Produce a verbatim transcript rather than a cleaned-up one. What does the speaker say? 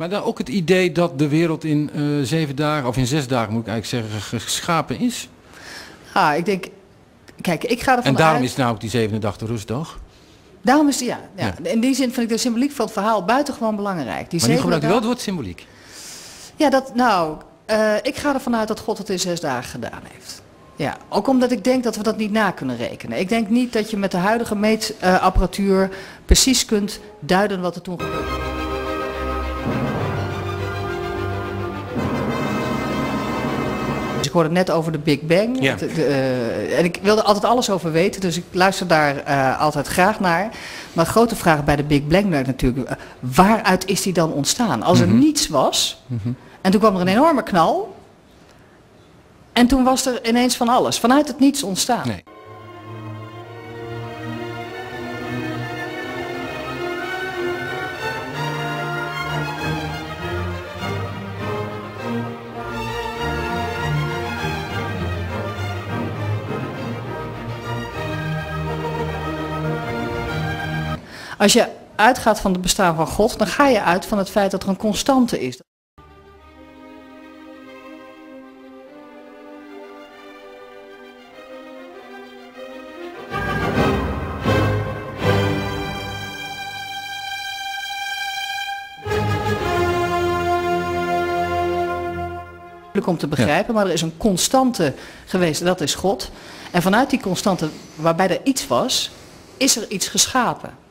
Maar dan ook het idee dat de wereld in uh, zeven dagen, of in zes dagen moet ik eigenlijk zeggen, geschapen is. Ah, ik denk, kijk, ik ga ervan En daarom uit... is het nou ook die zevende dag de rustdag. Daarom is het, ja, ja. Ja. In die zin vind ik de symboliek van het verhaal buitengewoon belangrijk. Die Maar nu zevende gebruik je wel dag- het woord symboliek. Ja, dat, nou, uh, ik ga ervan uit dat God het in zes dagen gedaan heeft. Ja, ook omdat ik denk dat we dat niet na kunnen rekenen. Ik denk niet dat je met de huidige meetapparatuur precies kunt duiden wat er toen gebeurde. Dus ik hoorde net over de Big Bang. Ja. De, de, uh, en ik wilde altijd alles over weten, dus ik luister daar uh, altijd graag naar. Maar de grote vraag bij de Big Bang werd natuurlijk, uh, waaruit is die dan ontstaan? Als er Mm-hmm. niets was, Mm-hmm. en toen kwam er een enorme knal. En toen was er ineens van alles, vanuit het niets ontstaan. Nee. Als je uitgaat van het bestaan van God, dan ga je uit van het feit dat er een constante is. Om te begrijpen, maar er is een constante geweest, dat is God. En vanuit die constante, waarbij er iets was, is er iets geschapen.